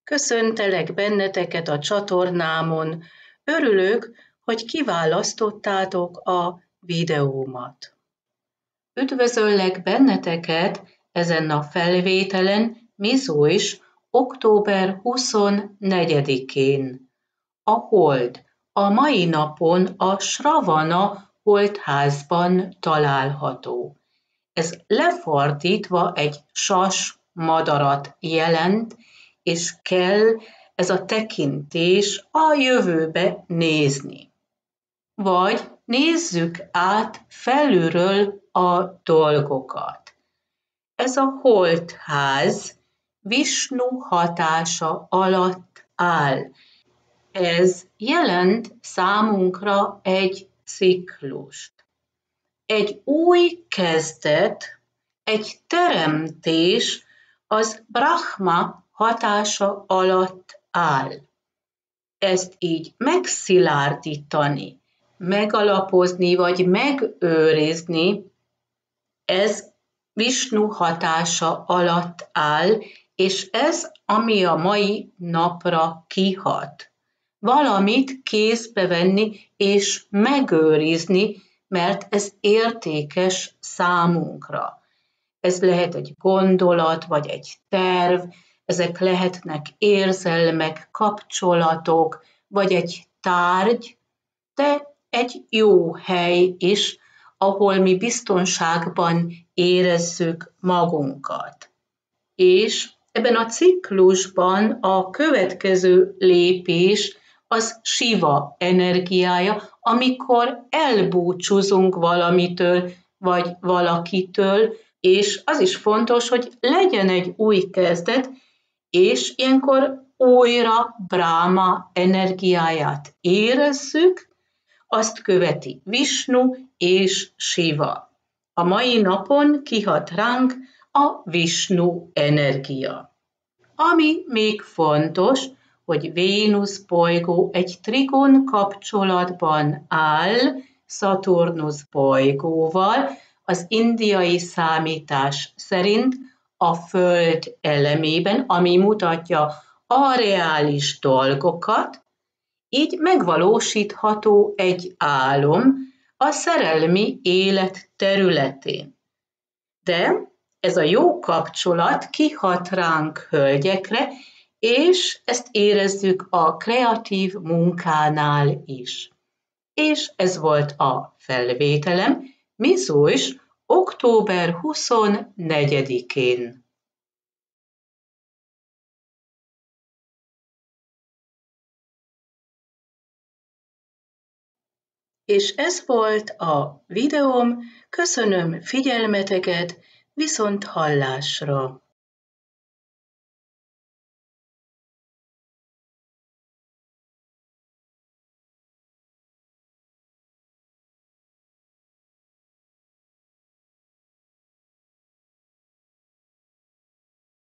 Köszöntelek benneteket a csatornámon. Örülök, hogy kiválasztottátok a videómat. Üdvözöllek benneteket ezen a felvételen, Mizóis, október 24-én. A hold a mai napon a Sravana holdházban található. Ez lefordítva egy sas madarat jelent, és kell ez a tekintés a jövőbe nézni. Vagy nézzük át felülről a dolgokat. Ez a holdház Visnu hatása alatt áll. Ez jelent számunkra egy ciklust. Egy új kezdet, egy teremtés az Brahma hatása alatt áll. Ezt így megszilárdítani, megalapozni vagy megőrizni, ez Visnu hatása alatt áll, és ez, ami a mai napra kihat. Valamit kézbe venni és megőrizni, mert ez értékes számunkra. Ez lehet egy gondolat, vagy egy terv, ezek lehetnek érzelmek, kapcsolatok, vagy egy tárgy, de egy jó hely is, ahol mi biztonságban érezzük magunkat. És ebben a ciklusban a következő lépés az Siva energiája, amikor elbúcsúzunk valamitől, vagy valakitől, és az is fontos, hogy legyen egy új kezdet, és ilyenkor újra Brahma energiáját érezzük, azt követi Visnu és Siva. A mai napon kihat ránk a Visnu energia. Ami még fontos, hogy Vénusz bolygó egy trigón kapcsolatban áll Szaturnusz bolygóval, az indiai számítás szerint a Föld elemében, ami mutatja a reális dolgokat, így megvalósítható egy álom a szerelmi élet területén. De ez a jó kapcsolat kihat ránk hölgyekre, és ezt érezzük a kreatív munkánál is. És ez volt a felvételem, Mizóis, október 24-én. És ez volt a videóm, köszönöm figyelmeteket, viszont hallásra!